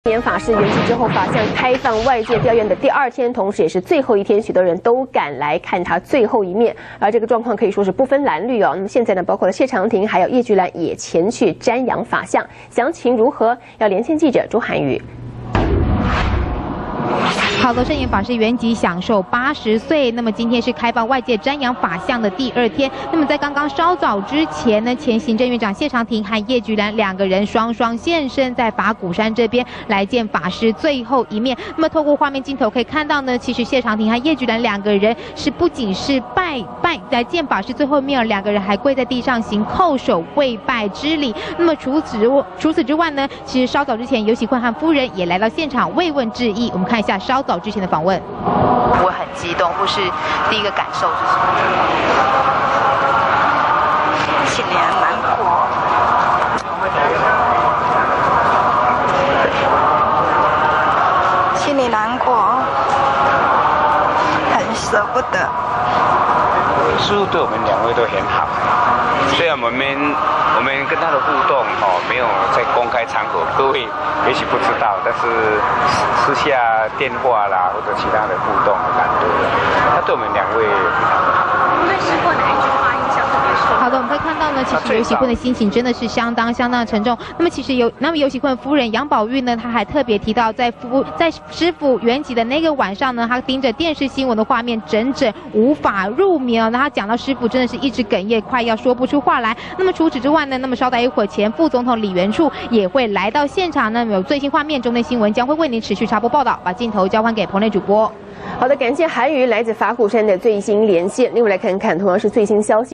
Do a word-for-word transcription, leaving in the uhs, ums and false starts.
年法师圆寂之后，法像开放外界调研的第二天，同时也是最后一天，许多人都赶来看他最后一面。而这个状况可以说是不分蓝绿哦。那么现在呢，包括了谢长廷还有叶菊兰也前去瞻仰法像，详情如何？要连线记者朱涵瑜。 好的，圣严法师圆寂享受八十岁。那么今天是开放外界瞻仰法像的第二天。那么在刚刚稍早之前呢，前行政院长谢长廷和叶菊兰两个人双双现身在法鼓山这边来见法师最后一面。那么透过画面镜头可以看到呢，其实谢长廷和叶菊兰两个人是不仅是拜拜来见法师最后一面，两个人还跪在地上行叩首跪拜之礼。那么除此除此之外呢，其实稍早之前游锡堃和夫人也来到现场慰问致意。我们看一下稍早之前的访问。 我很激动，或是第一个感受是什么？心里很难过，心里难过，很舍不得。 师父对我们两位都很好，虽然我们我们跟他的互动哦没有在公开场合，各位也许不知道，但是私下电话啦或者其他的互动蛮多的，他对我们两位非常的好。对师父哪一句话印象特别深？ 好的，我们会看到呢，其实游锡堃的心情真的是相当相当沉重。那么其实有，那么游锡堃夫人杨宝玉呢，她还特别提到，在夫在师父圆寂的那个晚上呢，她盯着电视新闻的画面，整整无法入眠哦。那她讲到师父真的是一直哽咽，快要说不出话来。那么除此之外呢，那么稍待一会儿，前副总统李元簇也会来到现场呢。有最新画面，中内新闻将会为您持续插播报道，把镜头交还给棚内主播。 好的，感谢韩瑜来自法鼓山的最新连线。另外来看看，同样是最新消息。